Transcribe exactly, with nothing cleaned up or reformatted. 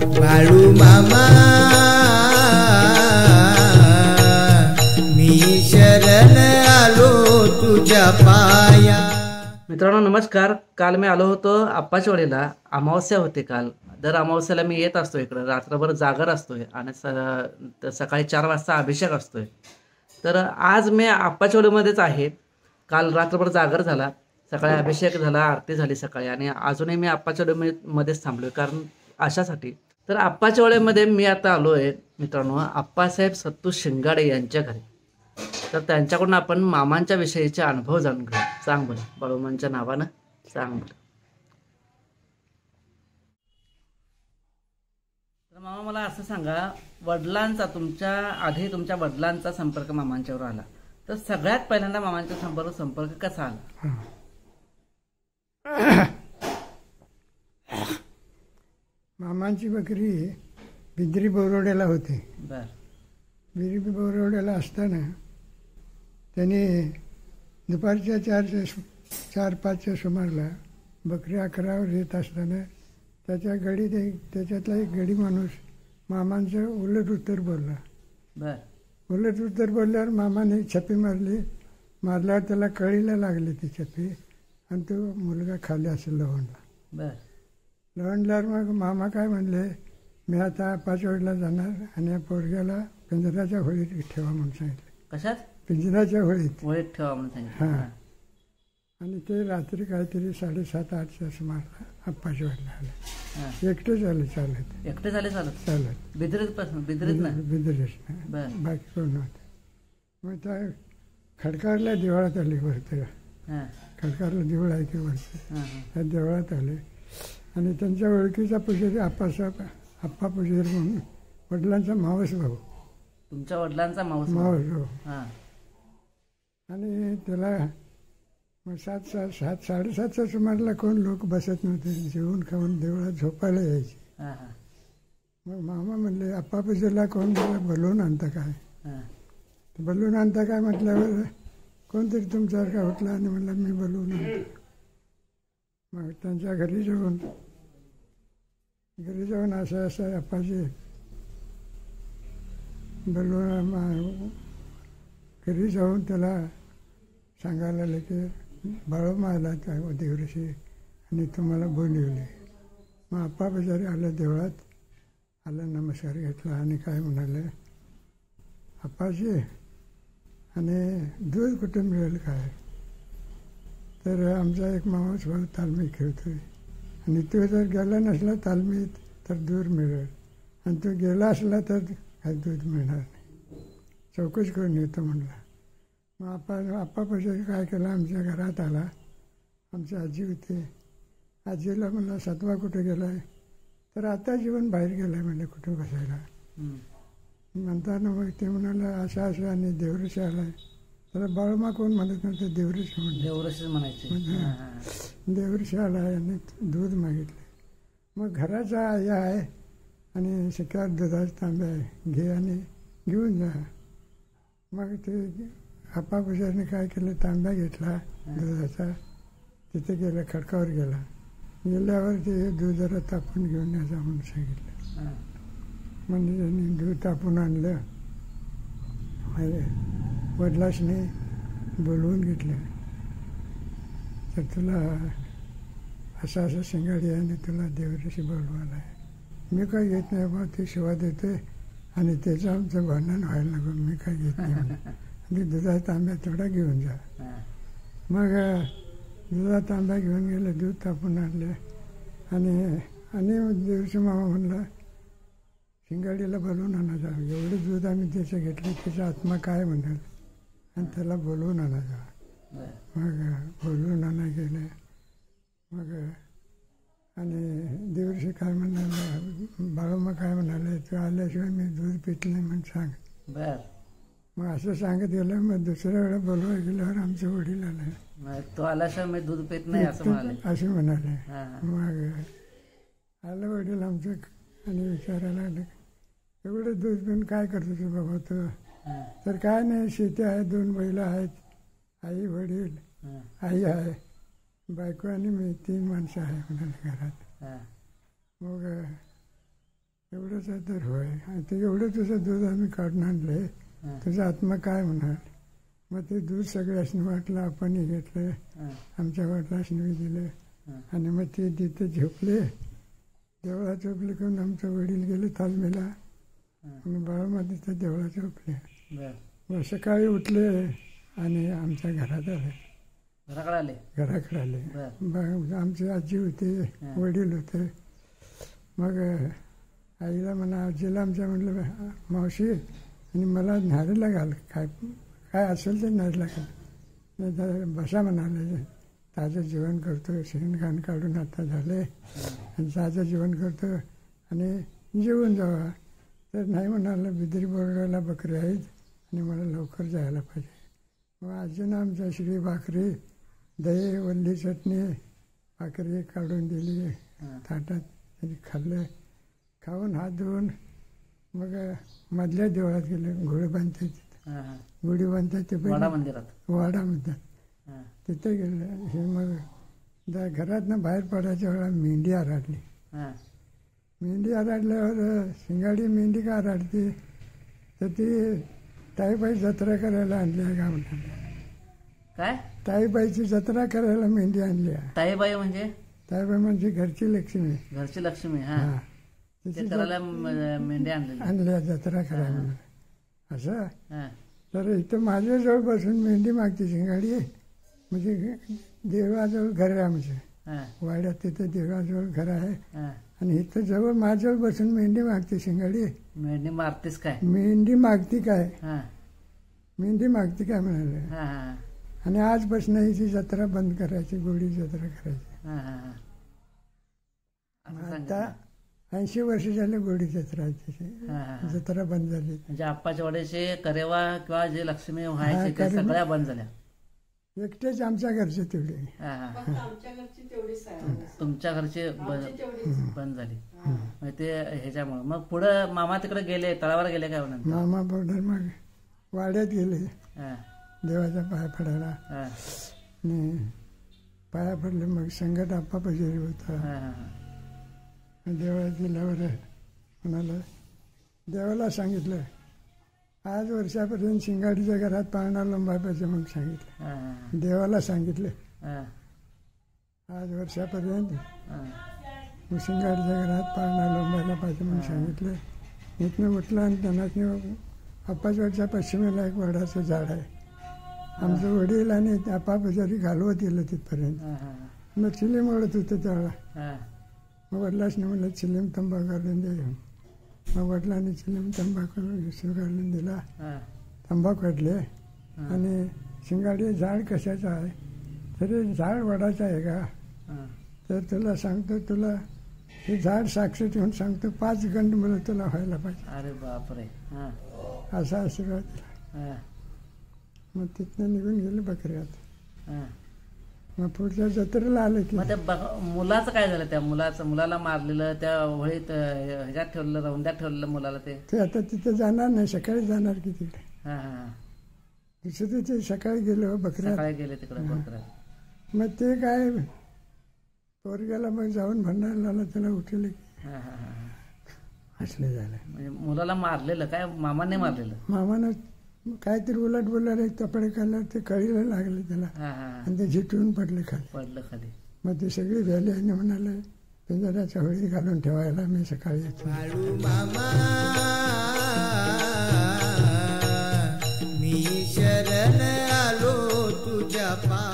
बाळू मामा मी शरण आलो तुझ्या पाया। मित्रांनो नमस्कार। काल मी आलो होतो आप्पाचीवाडीला, अमावस्या होती काल। दर अमावस्याला मी येत असतो इकडे, रात्रभर जागर असतोय आणि स सकाळी चार वाजता अभिषेक असतोय। तर आज मी आप्पाचीवाडीमध्येच आहे। काल रात्रभर जागर झाला, सकाळी अभिषेक झाला, आरती झाली सकाळी, आणि अजूनही मी आप्पाचीवाडीमध्येच थांबलोय कारण अशासाठी। तर आप्पाचीवाडीमध्ये मी आता आलोय मित्रांनो आप्पासाहेब सत्तू शिंगाडे यांच्या घरी। तर त्यांच्याकडून आपण मामांच्या विषयीचे अनुभव जाणून घेऊ। सांग बरं बाळूमांच्या नावानं सांग बरं। तर मामा मला असं सांगा, वडिलांचा तुमच्या आधी तुमच्या वडिलांचा संपर्क मामांच्यावर आला, तर सगळ्यात पहिल्यांदा मामांच्या संपर्क संपर्क कसा आला? मामांची बकरी बिद्री बोरवड्याला होती। बर बिद्री बोरवड्याला असताना त्याने दुपारच्या चारच्या चार पाचच्या सुमारला बकरी अकरावर येत असताना त्याच्या गडीत एक त्याच्यातला एक गडी माणूस मामांचं उलट उत्तर बोलला। बर उलट उत्तर बोलल्यावर मामाने छप्पी मारली। मारल्यावर त्याला कळीला लागली ती छप्पी आणि तो मुलगा खाली असेल लवणला। बर लवणल्यावर मग मामा काय म्हणले, मी आता पाचवडला जाणार आणि या पोरग्याला पिंजराच्या होळीत ठेवा म्हणून सांगितलं। कशात? पिंजराच्या होळीत होळीत ठेवा म्हणून सांगितलं। हां। आणि ते रात्री काहीतरी साडेसात आठच्या सुमारला आप्पाचीवाडीला आले। एकटेच आले चालत। एकटे झाले चालत? चालत बिद्रीत पासून? बिद्रीत ना? बिद्रीच बर बाकी कोण नव्हतं। मग त्या खडकारला देवळात आले वरती। हां खडकारला देवळ आहे की वरती, हां त्या देवळात आले आणि त्यांच्या ओळखीचा पुजारी आप्पासाहेब आप्पा पुजारी म्हणून वडिलांचा मावस भाऊ। तुमच्या वडिलांचा मावस मावस भाऊ। हां। आणि त्याला मग सात सात सात साडेसातच्या सुमारला कोण लोक बसत नव्हते, जेवून खाऊन देवळात झोपायला यायचे। हां हां। मग मामा म्हणले, आप्पा पुजारीला कोण गेला बलून आणता काय? हां। बलून आणता काय म्हटल्यावर कोणतरी तुमच्यासारखा उठला आणि म्हणला मी बलून आणतो। मग त्यांच्या घरी जाऊन घरी जाऊन असं असं आप्पाजी बलून घरी जाऊन त्याला सांगायला लागले की बाळूमा आला त्या देवऋषी आणि तुम्हाला बोलवले। मग आप्पा पुजारी आलं देवळात, आलं नमस्कार घेतला आणि काय म्हणाले, आप्पाजी आणि दूध कुठे मिळेल काय? तर आमचा एक मावस भाऊ तालमी खेळतोय आणि तो जर गेला नसला तालमीत तर दूध मिळेल, आणि तो गेला असला तर काही दूध मिळणार नाही, चौकशी करून येतो म्हणला। मग आप्पा आप्पा पुजारी काय केलं, आमच्या घरात आला। आमची आजी होती, आजीला म्हणला सत्वा कुठे गेला आहे? तर आता जीवन बाहेर गेला आहे म्हणजे कुठे बसायला। म्हणताना मग ते म्हणाला असं असं आणि देवऋषी आला आहे। त्याला बाळूमा कोण म्हणत नव्हतं, देवऋषी म्हणलं। देवऋषी म्हणायचे। देवऋषी आला आहे आणि दूध मागितले। मग घराचा आई आहे आणि शिकार दुधाचा तांब्या आहे, घे आणि घेऊन जा। मग ते आप्पा पुजारीने काय केलं, तांब्या घेतला दुधाचा, तिथे गेला खडकावर गेला। गेल्यावर ते दूध जरा तापून घेऊन यायचा म्हणून सांगितलं। म्हणजे त्यांनी दूध तापून आणलं, वडिलासने बोलवून घेतलं, तर तुला असं असं शिंगाडी आहे आणि तुला देवऋषी बोलवायला आहे। मी काय घेत नाही बा, ते शिवा देते आणि त्याचं आमचं भांडण व्हायला नको, मी काय घेत नाही म्हणे, आणि दुधाचा तांब्या थोडा घेऊन जा। मग दुधाचा तांब्या घेऊन गेले, दूध तापून आणले आणि आणि देवऋषी मामा म्हणला शिंगाडीला बोलवून आणा जा, एवढे दूध आम्ही त्याचं घेतले, त्याचा आत्मा काय म्हणाल आणि त्याला बोलवून आणा जा। मग बोलवून आणा गेले। मग आणि देवऋषी काय म्हणाले, बाळूमा काय म्हणाले, तू आल्याशिवाय मी दूध पित नाही म्हणून सांग। बर मग असं सांगत गेलं। मग दुसऱ्या वेळा बोलवाय गेल्यावर आमचे वडील आले, तो आल्याशिवाय मी दूध पित नाही असं म्हणाले असे म्हणाले। मग आलं वडील आमचं आणि विचारायला लागले, एवढं दूध पिऊन काय करतो तू बाबा तू? तर काय नाही, शेती आहे, दोन बैल आहेत, आई वडील, आई आहे, बायको आणि मी, तीन माणसं आहे म्हणाले घरात। मग दुधाचा तर होय. आता एवढं तुझं दूध आम्ही काढून आणले, हा, तुझा आत्मा काय म्हणाल. मग ते दूध सगळ्यासनी वाटलं, आपणही घेतलं, हा, आमच्या वडिलांनी दिलं. हा. आणि मग ते तिथे झोपले, देवळात झोपले करून आमचे वडील गेले तालमीला. हा. आणि बाळामा तिथं देवळात झोपले. बर. मग सकाळी उठले आणि आमच्या घरात आले, घराकडे आले. घराकडे आले. बर. मग आमची आजी होते, हा. वडील होते. मग आईला म्हणा, आजीला आमच्या म्हटलं, मावशी आणि मला न्यारीला घाल, काय काय असेल ते न्यारीला घाल. नाही तर बसा म्हणाले, ताजं जेवण करतो, शेणघाण काढून आता झाले आणि ताजं जेवण करतो आणि जेवून जावा. तर नाही म्हणालं, बिदरी बोर्डाला बकरी आहेत आणि मला लवकर जायला पाहिजे. मग आजीनं आमच्या श्री भाकरी, दही, वल्ली चटणी, भाकरी काढून दिली हा. ताटात. त्यांनी खाल्लं. खाऊन हात धुवून मग मधल्या देवळात गेले, घोडे बांधतात तिथं, हा, हा. गुढी बांधतात ते वाडा पहिले मंदिरात. वाडा म्हणतात. हा, तिथे गेलं. हे मग दा घरातनं बाहेर पडायच्या वेळा मेंढी आराडली. हा, मेंढी आराडल्यावर शिंगाडी मेंढी का आराडते, तर ती ताईबाई जत्रा करायला आणली आहे का म्हणतात. काय ताईबाईची जत्रा करायला मेंढी आणली आहे. ताईबाई म्हणजे ताईबाई म्हणजे घरची लक्ष्मी. घरची लक्ष्मी. हा, हा, ते तिची करायला म- मेंढी आणलेली. आणल्या जत्रा करायला म्हणून. असं हा, तर इथं माझ्याजवळ बसून मेंढी मागते शिंगाडी. म्हणजे देवळाजवळ घर आहे आमचं, हा, वाड्यात तिथं देवळाजवळ घर आहे. हा. आणि इथं जवळ माझ्याजवळ बसून मेंढी मागते शिंगाडी. मेंढी मारतेस काय. मेंढी मागती काय, हा, मेंढी मागती काय म्हणाले. हा, हा, आणि आजपासून हिची जत्रा बंद करायची, गोडी जत्रा करायची. हा, हा, हा. असं आता सांगितलं. ऐंशी वर्ष झाले गोडी जत्रा आहे तिची. हा, हा, हा. जत्रा बंद झाली. म्हणजे आप्पाच्या वड्याचे करेवा किंवा जे लक्ष्मी व्हायचे ते करेवा. सगळ्या बंद झाल्या. एकटेच आमच्या घरचे तेवढे. हा, हा. फक्त आमच्या घरची तेवढीच आहे. तुमच्या घरचे ब- आमची तेवढीच. बंद झाली. म्हणजे ते ह्याच्यामुळे मग पुढं मामा तिकडे गेले, तळावर गेले काय म्हणून. मामा बरोबर मग वाड्यात गेले हा, देवाच्या पाया पडायला. हा, आणि पाया पडले. मग संगत आप्पा पजेरी होता. हा, हा. देवाला गेल्यावर म्हणाला, देवाला सांगितलं आज वर्षापर्यंत शिंगाडीच्या घरात पाळणा लोंबाय पाहिजे म्हणून सांगितलं. हा, हा, देवाला सांगितलं हा, आज वर्षापर्यंत हा. मग शिंगाडीच्या घरात पाळणा लोंबायला पाहिजे म्हणून सांगितलं. इथनं उठलं आणि त्यांना आप्पाच्या पश्चिमेला एक वडाचं झाड आहे. आमचं वडील आणि आप्पा पुजारी घालवत गेलं तिथपर्यंत. हा, हा, मग चिलीम ओढत होतं त्यावेळेला. हा. मग वडिलांनी म्हणलं चिलीम तंबाखू घालून दे. मग वडिलांनी चिलीम तंबाखू विसरू घालून दिला. हा, तंबाखू काढले. हा. आणि शिंगाडी झाड कशाचं आहे, तरी झाड वडाचं आहे का, हा. तर तुला सांगतो, तुला हे झाड साक्षी ठेवून सांगतो, पाच गंड मुलं तुला व्हायला पाहिजे. अरे बापरे. हा, असा आशीर्वाद दिला. हा, मग तिथनं निघून गेले बकऱ्यात. हा. मग पुढच्या जत्रेला आले की मग त्या बघ- मुलाचं काय झालं, त्या मुलाचं मुलाला मारलेलं, त्या वळीत अं, ह्याच्यात ठेवलेलं, रौंद्यात ठेवलेलं मुलाला ते. ते आता तिथे जाणार नाही, सकाळी जाणार की तिकडे. हा, हा, हा. दुसऱ्या ते सकाळी गेलो बकऱ्यात. सकाळी गेले तिकडे बकऱ्या. मग ते काय पोरग्याला मग जाऊन भंडारा लावला, त्याला उठवले की हा, हा, हा. असले झालं. म्हणजे मुलाला मारलेलं काय, मामाने मारलेलं. मामानं काहीतरी उलट बोलला, एक कपडे काढला, ते कळीला लागले त्याला. हा, हा, हा. आणि ते झिटून पडले खाली. पडलं खाली. मग ते सगळी व्हॅली आणि म्हणाले पिंजऱ्याच्या होळी घालून ठेवायला मी सकाळी येतो. बाळू मामा मी शरण आलो तुझ्या पा